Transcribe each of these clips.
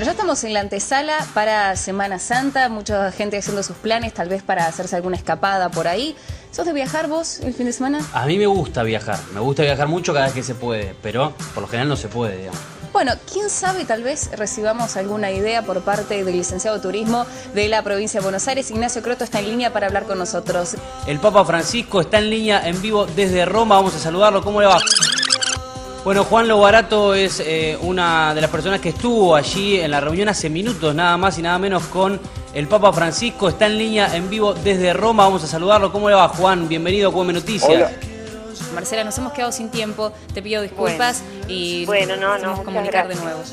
Ya estamos en la antesala para Semana Santa, mucha gente haciendo sus planes, tal vez para hacerse alguna escapada por ahí. ¿Sos de viajar vos el fin de semana? A mí me gusta viajar mucho cada vez que se puede, pero por lo general no se puede, digamos. Bueno, quién sabe, tal vez recibamos alguna idea por parte del licenciado de Turismo de la provincia de Buenos Aires. Ignacio Croto está en línea para hablar con nosotros. El Papa Francisco está en línea en vivo desde Roma, vamos a saludarlo. ¿Cómo le va? Bueno, Juan Lobarato es una de las personas que estuvo allí en la reunión hace minutos, nada más y nada menos, con el Papa Francisco. Está en línea en vivo desde Roma, vamos a saludarlo. ¿Cómo le va, Juan? Bienvenido a QM Noticias. Hola. Marcela, nos hemos quedado sin tiempo, te pido disculpas y nos vamos a comunicar de gracias. nuevo.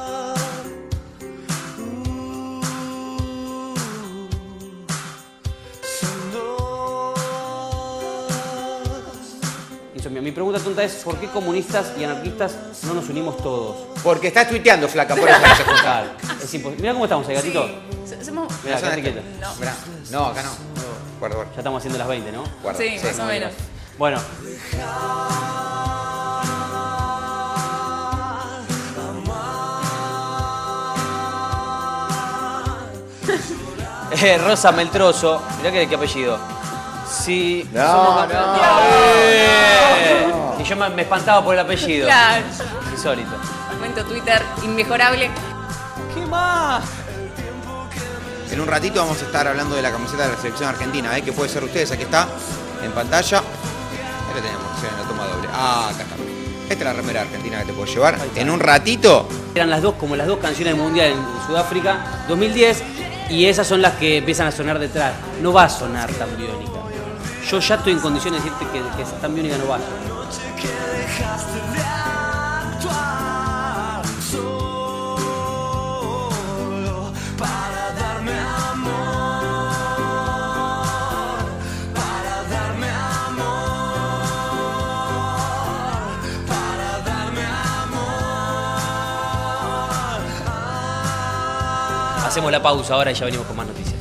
Mi pregunta tonta es, ¿por qué comunistas y anarquistas no nos unimos todos? Porque estás tuiteando, flaca, por eso no se junta. Claro, es imposible. Mirá cómo estamos ahí, gatito. Mirá, Mirá, quédate quieto. Mirá. No, acá no. Guarda, guarda. Ya estamos haciendo las 20, ¿no? Guarda. Sí, más o menos. Bueno. Rosa Meltroso, mirá qué apellido. Sí. No. Y yo me espantaba por el apellido. Claro. Insólito. Momento Twitter inmejorable. ¿Qué más? En un ratito vamos a estar hablando de la camiseta de la selección argentina, que puede ser ustedes. Aquí está, en pantalla. Ahí la tenemos, en la toma doble. Ah, acá está. Esta es la remera argentina que te puedo llevar. En un ratito. Eran las dos canciones del Mundial en Sudáfrica 2010 y esas son las que empiezan a sonar detrás. No va a sonar tan biónica. Yo ya estoy en condiciones de decirte que tan biónica no va a sonar. Hacemos la pausa ahora y ya venimos con más noticias.